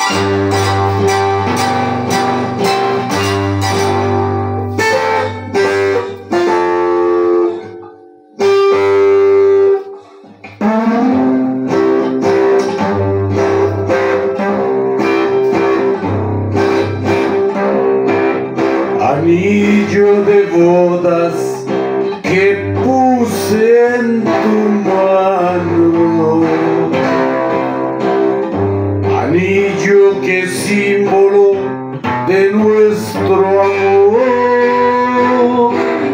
Anillo de bodas que puse en tu mano, anillo que es símbolo de nuestro amor,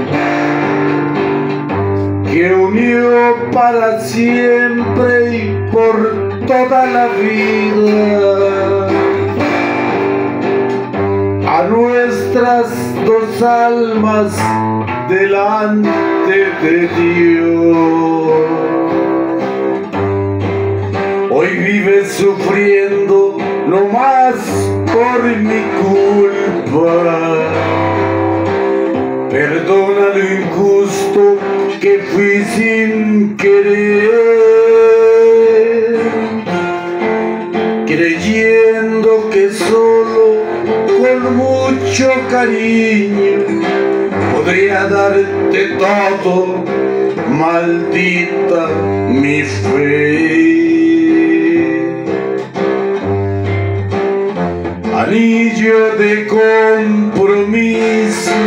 que unió para siempre y por toda la vida a nuestras dos almas delante de Dios. Hoy vives sufriendo no más por mi culpa. Perdona lo injusto que fui sin querer, creyendo que solo con mucho cariño podría darte todo, maldita mi fe. Anillo de compromiso,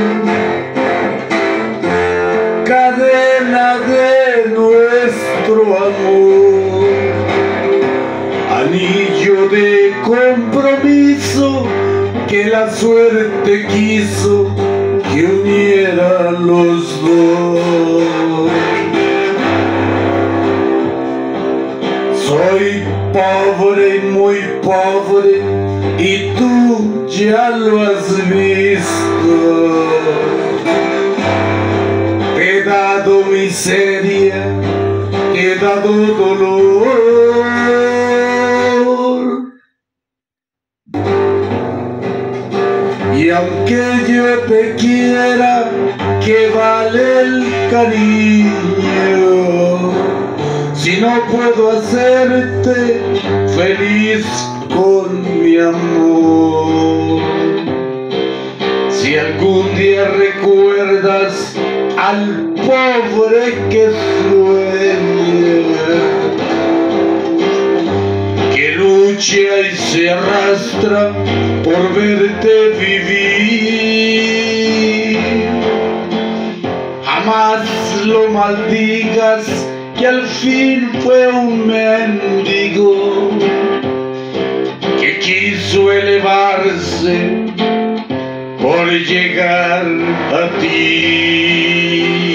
cadena de nuestro amor, anillo de compromiso que la suerte quiso que uniera los dos. Soy pobre, muy pobre, y tú ya lo has visto. Te he dado miseria, te he dado dolor, y aunque yo te quiera, ¿qué vale el cariño si no puedo hacerte feliz con mi amor? Si algún día recuerdas al pobre que sueña, que lucha y se arrastra por verte vivir, jamás lo maldigas, que al fin fue un mendigo que quiso elevarse por llegar a ti.